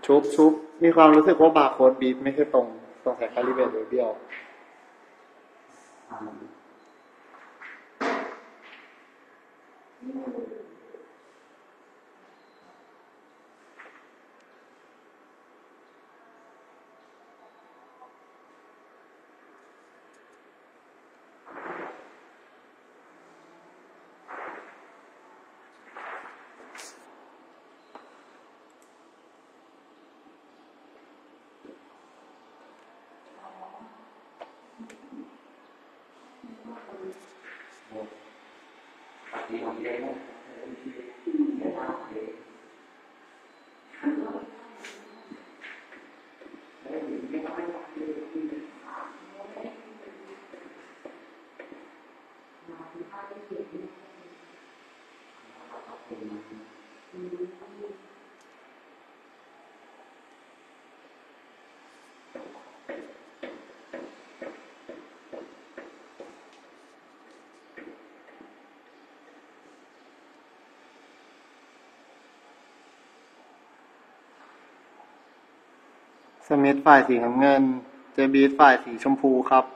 ชุบมีความรู้สึกว่าบาร์โค้ดบีทไม่ใช่ตรงใส่คาลิเบรตหรือเบี้ยวสมิธฝ่ายสีน้ำเงินเจบีทฝ่ายสีชมพูครับ